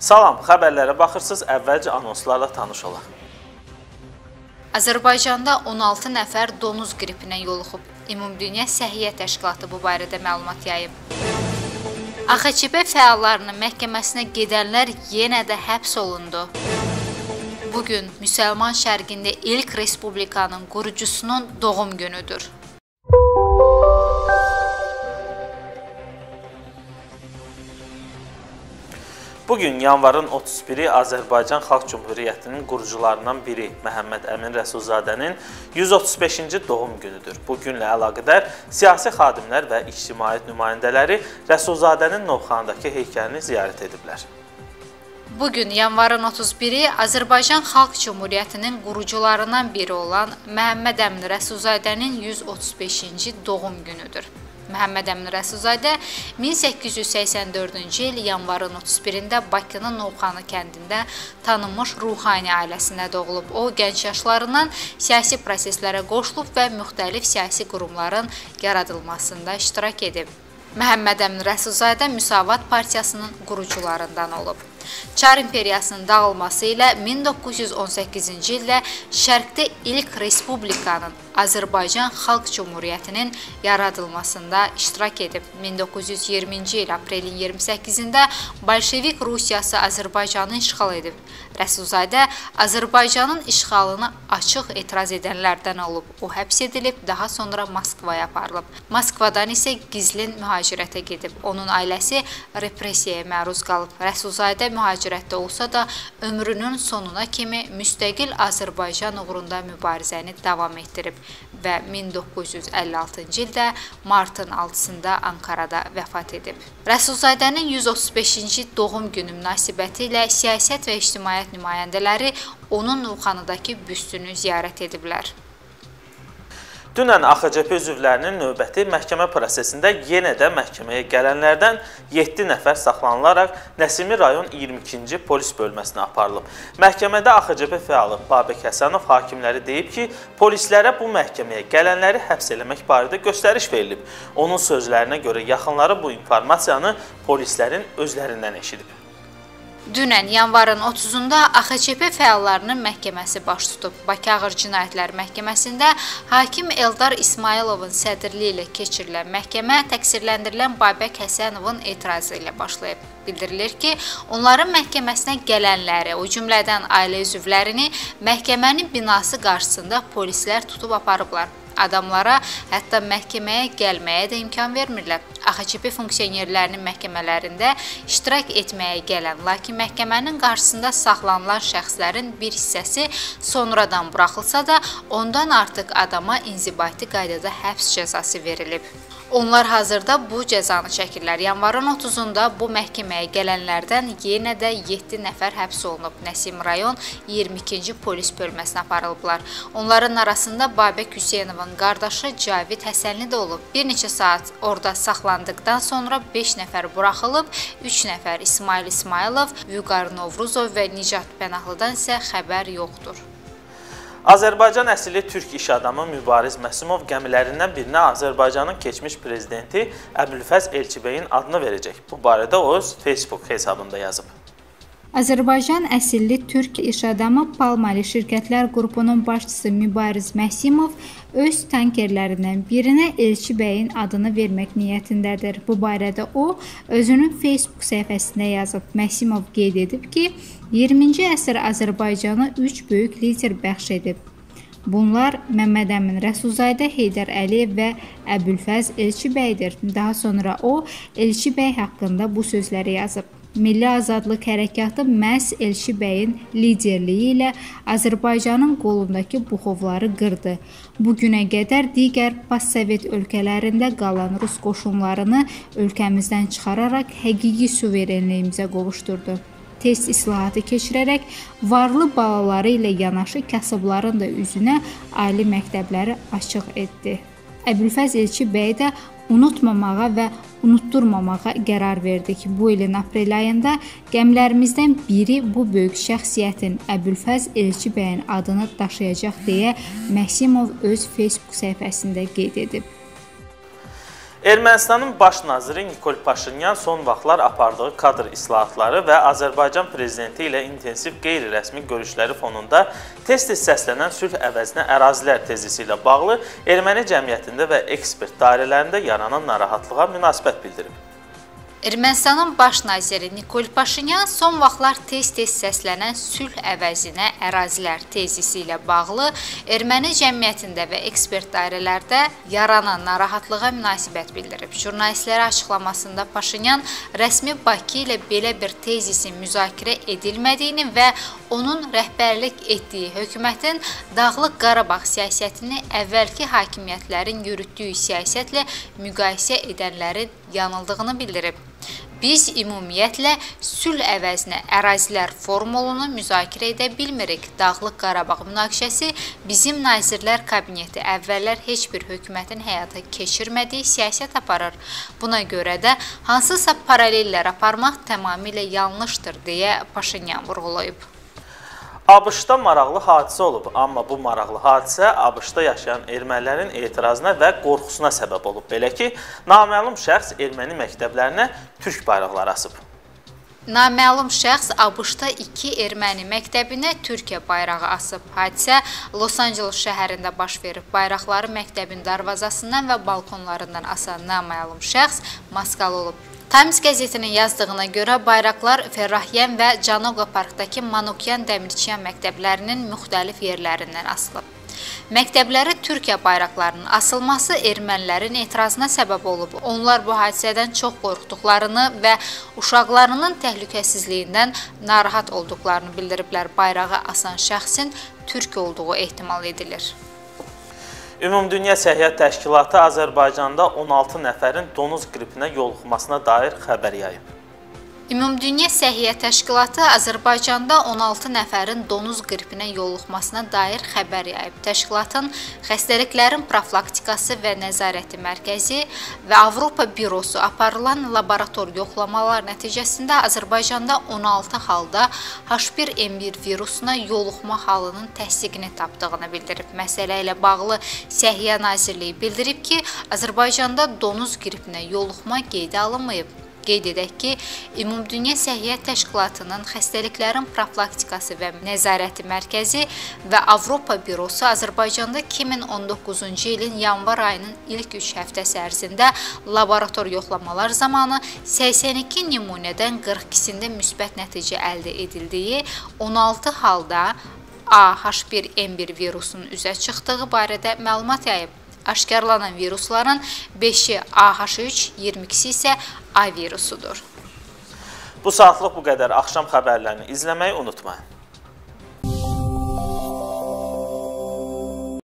Salam, xəbərlərə baxırsınız, əvvəlcə anonslarla tanış olaq. Azərbaycanda 16 nəfər donuz qripinə yoluxub. Ümumdünya Səhiyyə Təşkilatı bu barədə məlumat yayıb. AXÇB fəallarının məhkəməsinə gedənlər yenə də həbs olundu. Bugün Müsəlman Şərqində ilk respublikanın qurucusunun doğum günüdür. Bugün yanvarın 31-i Azərbaycan Xalq Cümhuriyyətinin qurucularından biri Məhəmməd Əmin Rəsulzadənin 135-ci doğum günüdür. Bu günlə əlaqədar siyasi xadimlər və ictimaiyyət nümayəndələri Rəsulzadənin Novxanadakı heykəlini ziyarət ediblər. Bugün yanvarın 31-i Azərbaycan Xalq Cümhuriyyətinin qurucularından biri olan Məhəmməd Əmin Rəsulzadənin 135-ci doğum günüdür. Məhəmməd Əmin Rəsulzadə 1884-cü il yanvarın 31-də Bakının Novxanı kəndində tanınmış ruhani ailəsində doğulub. O, gənc yaşlarından siyasi proseslərə qoşulub və müxtəlif siyasi qurumların yaradılmasında iştirak edib. Məhəmməd Əmin Rəsulzadə Müsavat Partiyasının qurucularından olub. Çar İmperiyasının dağılması ilə 1918-ci ildə Şərqdə ilk respublikanın Azərbaycan Xalq Cümhuriyyətinin yaradılmasında iştirak edib. 1920-ci il aprelin 28-də Bolşevik Rusiyası Azərbaycanı işğal edib. Rəsulzadə Azərbaycanın işğalına açıq etiraz edənlərdən olub. O həbs edilib, daha sonra Moskvaya aparılıb. Moskvadan isə gizli mühacirətə gedib. Onun ailəsi repressiyaya məruz qalıb. Rəsulzadə mühacirətdə olsa da ömrünün sonuna kimi müstəqil Azərbaycan uğrunda mübarizəni davam etdirib və 1956-cı ildə martın 6-sında Ankarada vəfat edib. Rəsulzadənin 135-ci doğum günü münasibəti ilə siyasət və ictimaiyyət nümayəndələri onun Novxanadakı büstünü ziyarət ediblər. Dünən AXÇB üzvlərinin növbəti məhkəmə prosesində yenə də məhkəməyə gələnlərdən 7 nəfər saxlanılaraq Nəsimi rayon 22-ci polis bölməsinə aparılıb. Məhkəmədə AXÇB fəalı Babək Həsənov hakimləri deyib ki, polislərə bu məhkəməyə gələnləri həbs eləmək barədə göstəriş verilib. Onun sözlərinə görə yaxınları bu informasiyanı polislərin özlərindən eşidib. Dünən yanvarın 30-da AXÇB fəallarının məhkəməsi baş tutub. Bakı Ağır Cinayətlər Məhkəməsində hakim Eldar İsmayılovun sədrliyi ilə keçirilən məhkəmə təqsirləndirilən Babək Həsənovun etirazı ilə başlayıb. Bildirilir ki, onların məhkəməsinə gələnləri, o cümlədən ailə üzvlərini məhkəmənin binası qarşısında polislər tutub aparıblar. Adamlara hətta məhkəməyə gəlməyə də imkan vermirlər. AXÇB funksionerlərinin məhkəmələrində iştirak etməyə gələn, lakin məhkəmənin qarşısında saxlanılan şəxslərin bir hissəsi sonradan buraxılsa da, ondan artıq adama inzibati qaydada həbs cəzası verilib. Onlar hazırda bu cəzanı çəkirlər. Yanvarın 30-da bu məhkəməyə gələnlərdən yenə də 7 nəfər həbs olunub. Nəsim rayon 22-ci polis bölməsinə aparılıblar. Onların arasında Babək Hüseynovun qardaşı Cavid Həsənli də olub. Bir neçə saat orada saxlandıqdan sonra 5 nəfər buraxılıb, 3 nəfər İsmail İsmailov, Vüqar Novruzov və Nicat Pənahlıdan isə xəbər yoxdur. Azərbaycan əsilli türk iş adamı Mübariz Məsumov gəmilərindən birinə Azərbaycanın keçmiş prezidenti Əbülfəz Elçibəyin adını verəcək. Bu barədə o öz Facebook hesabında yazıb. Azərbaycan əsilli türk iş adamı Palmali şirkətlər qrupunun başçısı Mübariz Məsimov öz tankerlərindən birinə Elçibəyin adını vermək niyyətindədir. Bu barədə o, özünün Facebook səhifəsində yazıb. Məsimov qeyd edib ki, 20-ci əsr Azərbaycanı 3 böyük lider bəxş edib. Bunlar Məmməd Əmin Rəsulzadə, Heydər Əliyev və Əbülfəz Elçibəydir. Daha sonra o, Elçibəy haqqında bu sözləri yazıb. Milli Azadlıq Hərəkatı məhz Elçibəyin liderliyi ilə Azərbaycanın qolundakı buxovları qırdı. Bugünə qədər digər postsovet ölkələrində qalan Rus qoşunlarını ölkəmizdən çıxararaq həqiqi suverenliyimizə qovuşdurdu. Test islahatı keçirərək varlı balaları ilə yanaşı kasıbların da üzünə ali məktəbləri açıq etdi. Əbülfəz Elçibəy də unutmamağa və unutturmamağa qərar verdi ki, bu ilin aprel ayında gəmilərimizdən biri bu böyük şəxsiyyətin Əbülfəz Elçibəyin adını daşıyacaq deyə Məsimov öz Facebook səhifəsində qeyd edib. Ermənistanın baş naziri Nikol Paşinyan son vaxtlar apardığı kadr islahatları və Azərbaycan prezidenti ilə intensiv qeyri-rəsmi görüşləri fonunda tez-tez səslənən sülh əvəzinə ərazilər tezisi ilə bağlı erməni cəmiyyətində və ekspert dairələrində yaranan narahatlığa münasibət bildirib. Ermənistanın baş naziri Nikol Paşinyan son vaxtlar tez-tez səslənən sülh əvəzinə ərazilər tezisi ilə bağlı erməni cəmiyyətində və ekspert dairələrdə yaranan narahatlığa münasibət bildirib. Jurnalistlərə açıqlamasında Paşinyan rəsmi Bakı ilə belə bir tezisin müzakirə edilmədiyini və onun rəhbərlik etdiyi hökumətin Dağlıq Qarabağ siyasətini əvvəlki hakimiyyətlərin yürütdüyü siyasətlə müqayisə edənlərin yanıldığını bildirib. Biz ümumiyyətlə sülh əvəzinə ərazilər formulunu müzakirə edə bilmirik. Dağlıq Qarabağ münaqişəsi bizim Nazirlər Kabineti əvvəllər heç bir hökumətin həyata keçirmədiyi siyasət aparır. Buna görə də hansısa paralellər aparmaq tamamilə yanlışdır deyə Paşinyan vurğulayıb. ABŞ-da maraqlı hadisə olub, amma bu maraqlı hadisə ABŞ-da yaşayan ermənilərin etirazına və qorxusuna səbəb olub. Belə ki, naməlum şəxs erməni məktəblərinə türk bayraqları asıb. Naməlum şəxs ABŞ-da 2 erməni məktəbinə Türkiyə bayrağı asıb. Hadisə Los Angeles şəhərində baş verib. Bayraqları məktəbin darvazasından və balkonlarından asan naməlum şəxs maskalı olub. Times qəzetinin yazdığına görə bayraqlar Ferrahyan və Canoga Parkdakı Manukyan Dəmirçiyan məktəblərinin müxtəlif yerlərindən asılıb. Məktəblərə Türkiyə bayraqlarının asılması ermənilərin etirazına səbəb olub. Onlar bu hadisədən çox qorxduqlarını və uşaqlarının təhlükəsizliyindən narahat olduqlarını bildiriblər. Bayrağı asan şəxsin türk olduğu ehtimal edilir. Ümumdünya Səhiyyə Təşkilatı Azərbaycanda 16 nəfərin donuz qripinə yoluxmasına dair xəbər yayıb. Ümumdünya Səhiyyə Təşkilatı Azərbaycanda 16 nəfərin donuz qripinə yoluxmasına dair xəbər yayıb. Təşkilatın Xəstəliklərin Profilaktikası və Nəzarəti Mərkəzi və Avropa Bürosu aparılan laborator yoxlamalar nəticəsində Azərbaycanda 16 halda H1N1 virusuna yoluxma halının təsdiqini tapdığını bildirib. Məsələ ilə bağlı Səhiyyə Nazirliyi bildirib ki, Azərbaycanda donuz qripinə yoluxma qeydə alınmayıb. Qeyd edək ki, Ümumdünya Səhiyyə Təşkilatının Xəstəliklərin Profilaktikası və Nəzarəti Mərkəzi və Avropa Bürosu Azərbaycanda 2019-cu ilin yanvar ayının ilk 3 həftəsi ərzində laborator yoxlamalar zamanı 82 nümunədən 42-sində müsbət nəticə əldə edildiyi, 16 halda H1N1 virusunun üzə çıxdığı barədə məlumat yayıb. Aşkarlanan virusların 5-i AH3, 22-si isə A virusudur. Bu saatlıq bu qədər. Axşam xəbərlərini izləməyi unutmayın.